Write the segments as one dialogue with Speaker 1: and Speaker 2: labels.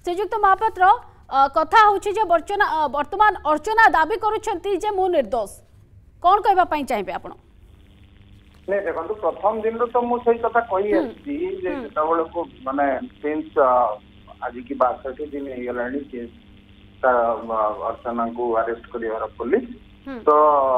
Speaker 1: श्रीजुक्त महापात्र कथा होची जे वर्तमान अर्चना दाबी करूछंती जे मु निर्दोष कोन कहबा पई चाहिबे आपण
Speaker 2: नहीं देखो प्रथम दिन तो मुझे कथा कही आसबल को माने सिंस आज की 62 दिन अर्चना को अरेस्ट कर पुलिस तो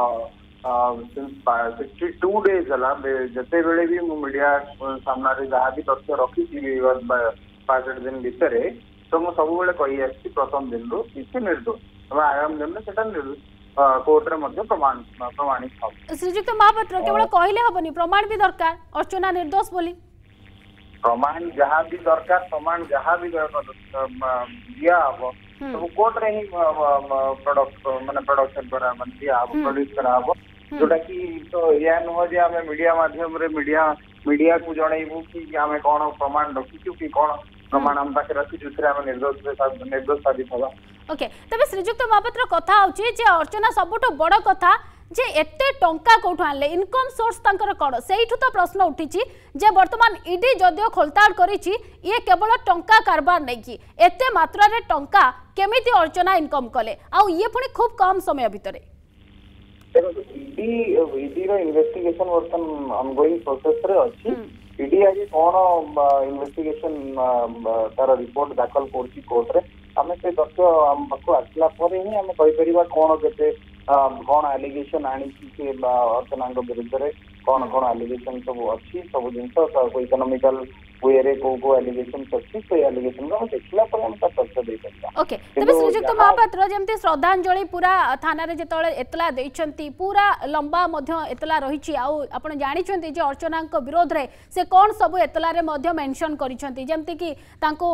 Speaker 2: 62 डेज जिते बेले भी मीडिया सामने जहाँ भी तथ्य रखी 65 दिन भितर तो मुझे सब कही आसी प्रथम दिन रू किसी निर्दोष आगामी दिन से कोर्ट रे प्रमाणित हो।
Speaker 1: श्रीजुक्त महापात्र केवल कहले हबनी प्रमाण भी दरकार अर्चना निर्दोष बोली
Speaker 2: प्रमाण जहाँ भी दरकार प्रमाण जहाँ भी दिया हम सब कोर्ट रे ही प्रोडक्ट माने प्रोडक्शन करा माने दिया हम प्रोड्यूस करा हम जोटा कि तो या नुह जे आमे मीडिया माध्यम रे मीडिया को जणैबू कि आमे कोन प्रमाण रखिछु कि कोन प्रमाण हम पाखे रखी जुथरे आमे निर्दोष साबित होगा।
Speaker 1: ओके तबे श्रीजुक्त महापात्र कथा होची जे अर्चना सबुठ बड़ कथा जे एते टंका कोठु आनले इनकम सोर्स तांकर कोन सेइठु तो प्रश्न उठिची जे वर्तमान ईडी जदियो खोलताड़ करिची ये केवल टंका कारबार नै कि एते मात्रा रे टंका केमिति अर्चना इनकम कले आ ये पुनी खूब कम समय भितरे
Speaker 2: देखो ईडी रो इन्वेस्टिगेशन वर्तमान ऑनगोइंग प्रोसेस रे अछि ईडी आज कौन इन्वेस्टिगेशन तार रिपोर्ट दाखल करछि कोर्ट रे आमे से तथ्य हम पाखु आसला पर ही आमे कहि परिबा कोन केते कौन एलिगेशन आनी कि अर्चना विरुद्ध रे कौन कौन एलिगेशन सब अच्छी सब जिनस इकोनॉमिकल वे रे को एलिगेशन अच्छी से एलिगेशन को देखला पर हम तथ्य दे सकता।
Speaker 1: ओके तबे श्रीजुक्त महापात्र जेमते श्रद्धांजलि पूरा थाना रे जेतले एतला देइछंती पूरा लंबा मध्य एतला रहिछि आ आपण जानिछंती जे अर्चना को विरोध रे से कोन सब एतला रे मध्य मेंशन करिछंती जेमते कि तांको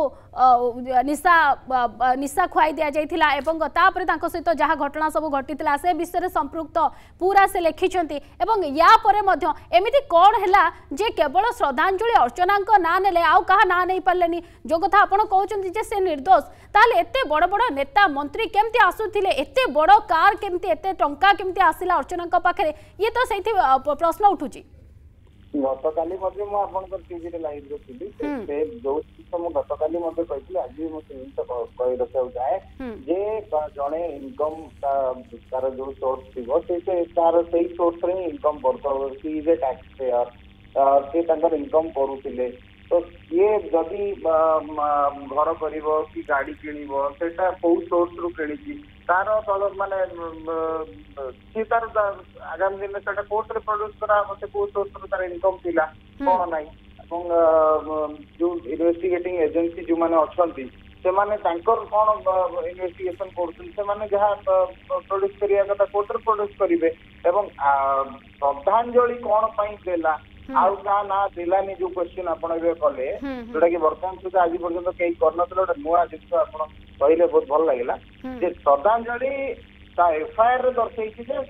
Speaker 1: निशा खुआई दिया जाइथिला एवं तापरे तांको सहित जहा घटना सब घटिथिला से विषय संपृक्त पूरा से लिखिछंती एवं या परे मध्य एमिति कोन हैला जे केवल श्रद्धांजलि अर्चना को ना नेले आउ कहा ना नहीं पारलेनी जो कथा आपण कहउछंती जे से निर्दोष ताले एते बड़ बड़ नेता मंत्री केमती आसुथिले एते बड़ कार केमती एते टंका केमती आसिला अर्चना को पाखरे ये तो सही प्रश्न उठुची
Speaker 2: गतकाली मध्य मु आपनकर टीवी रे लाइव रो थिली से जो मु गतकाली मध्य कहितली आज मु से कहि रखौ जाय जे जणे इनकम तार जो सोर्स थिबो से तार सही सोर्स रे इनकम करतो she is a taxpayer से तांकर इनकम करूथिले तो ये जदि घर करिवो कि गाड़ी किनिवो सेटा को सोर्स रो किनिची तार तल माने सी तार आगामी दिन सेटा कोर्ट रे प्रोड्यूस करा मते को सोर्स रो तार इनकम थिला कोन नाही एवं जो इन्वेस्टिगेटिंग एजेंसी जो माने अछंती से माने तांकर कोन इन्वेस्टिगेशन करथुन से माने जहा प्रोड्यूस करिया कथा कोर्ट रे प्रोड्यूस करिवे एवं श्रद्धांजलि कोन पई देला आउ का ना दिलानी जो क्वेश्चन आपण एबे कले जोटा कि वर्तमान सुधा आज पर्यंत कई करनतले ओटा नुआ जिंस आपण कहले बहुत भल लागिला जे श्रद्धांजलि ता एफआईआर रे दर्शाइछि जे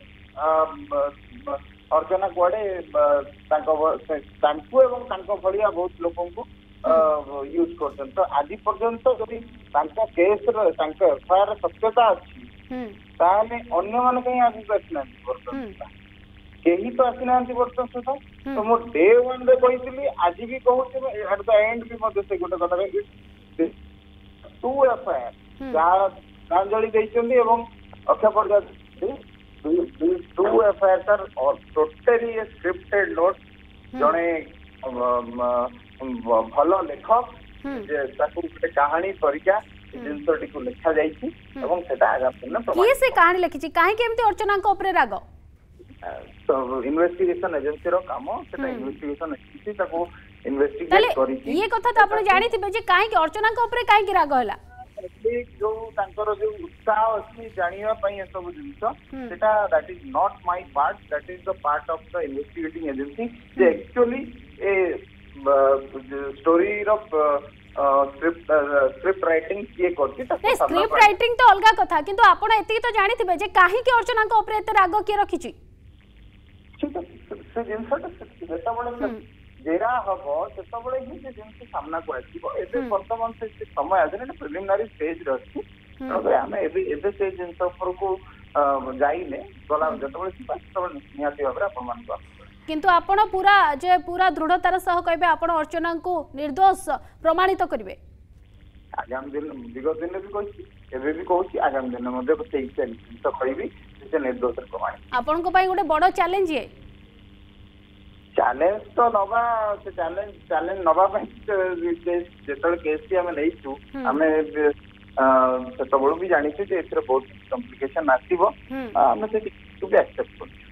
Speaker 2: अर्चना कुआडे तांको एवं तांको भलिया बहुत लोकन को यूज करछन तो आज पर्यंत जदि तांका केस रे तांका एफआईआर रे सत्यता अछि ताने अन्य माने कहीं आगु आसिना वर्तमान केही तो आसिना वर्तमान सुधा तो मो डे वन रे कहितली आज भी कहूँ एट द एंड भी मध्य से गोटे कथा 2 एफआईआर जहाँ श्रद्धांजलि देइछन्ती एवं अक्षय प्रजापति 2 एफआईआर सर और टोटली स्क्रिप्टेड नोट जणे भल लेखक जे ताकू गोटे कहानी तरीका जिनसटी को लिखा जाइछि एवं सेटा आगामी दिन प्रमाण
Speaker 1: की से कहानी लिखिछि काहे केमती अर्चना को ऊपर राग
Speaker 2: तो इन्वेस्टिगेशन एजेंसी रो काम सेटा इन्वेस्टिगेशन एजेंसी ताको इन्वेस्टिगेट करी
Speaker 1: ये कथा तो आपण जानि थिबे जे काहे कि अर्चना को ऊपर काहे कि राग होला
Speaker 2: जो तांकर जो उत्साह अछि जानिया पई ए सब जिंस सेटा that is not my part that is the part of the investigating agency जे actually a story of script writing किए करछि
Speaker 1: स्क्रिप्ट राइटिंग तो अलगा कथा किंतु आपण एति तो जानि थिबे जे काहे कि अर्चना को ऊपर एते राग के रखिछि
Speaker 2: से जिनसटा सेटा बडे जेरा हबो सेटा बडे ही जे जिनस सामना को आसीबो एबे वर्तमान से समय आजने प्रिलिमिनरी स्टेज रे अछि तबे हमें एबे से जिनस ऊपर को जाइले गला जतबे सिपा तबे नियाती भाबरे आपण मान को
Speaker 1: किंतु आपण पूरा दृढ़तार सह कहबे आपण अर्चना को निर्दोष प्रमाणित करिवे
Speaker 2: आगामी दिन विगत दिन भी कही एबे भी कहूँ आगामी दिन मध्य जिन कहबी से निर्दोष प्रमाण
Speaker 1: आपण गोटे बड़ चैलेंज ये
Speaker 2: चैलेंज तो नवा से चैलेंज नवा जो केस की आम नहीं आम से भी जानी बहुत कम्प्लिकेशन आसो आम से एक्सेप्ट कर